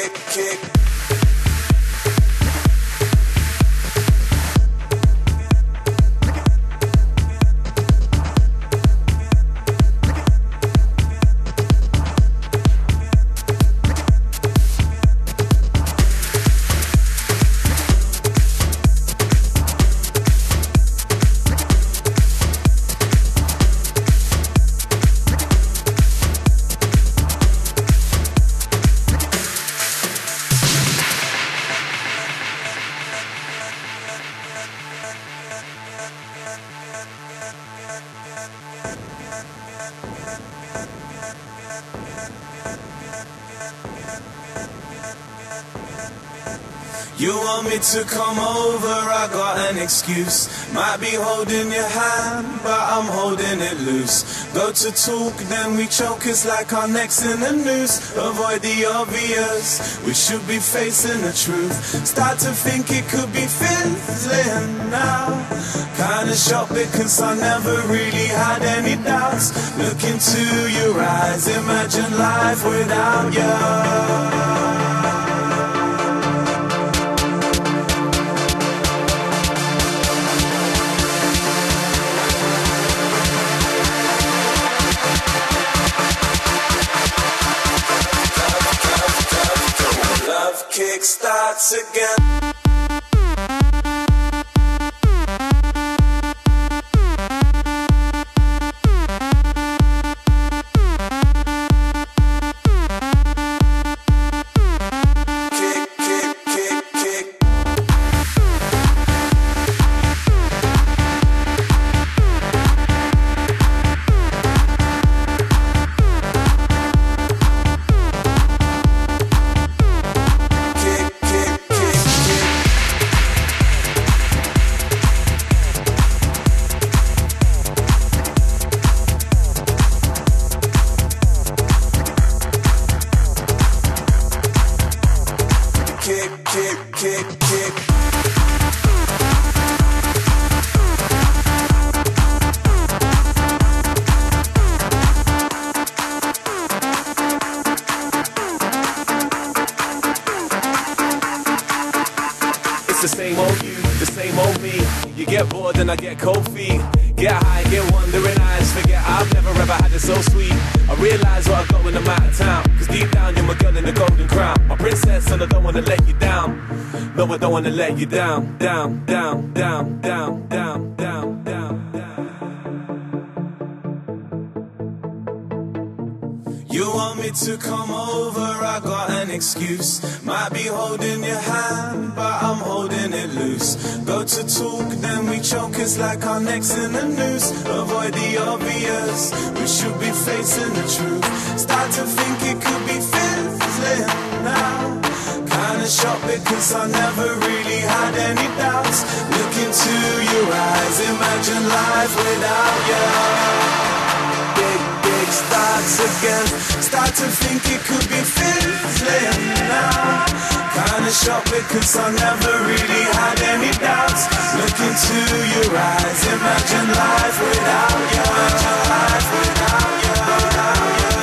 kick. You want me to come over, I got an excuse. Might be holding your hand, but I'm holding it loose. Go to talk, then we choke, it's like our necks in the noose. Avoid the obvious, we should be facing the truth. Start to think it could be fizzling now. Kinda shocked because I never really had any doubts. Look into your eyes, imagine life without you. Kick starts again. Kick. It's the same old you, the same old me. You get bored and I get cold feet. Get high, get wandering eyes. Forget I've never ever had it so sweet. I realise what I got when I'm out of town. Cause deep down you're my girl in the golden crown. My princess and I don't wanna let you down. No, I don't wanna let you down. Down, down, down, down, down, down, down, down. You want me to come over, I got an excuse. Might be holding your hand, but I'm holding it loose. Go to talk, then we choke, it's like our necks in the noose. Avoid the obvious, we should be facing the truth. Start to think it could be fizzling now. Kinda shocked because I never really had any doubts. Look into your eyes, imagine life without you. Big starts again. Start to think it could be fizzling now. Kinda shocked because I never really had any doubts. Look into your eyes, imagine life without you. Imagine life without you.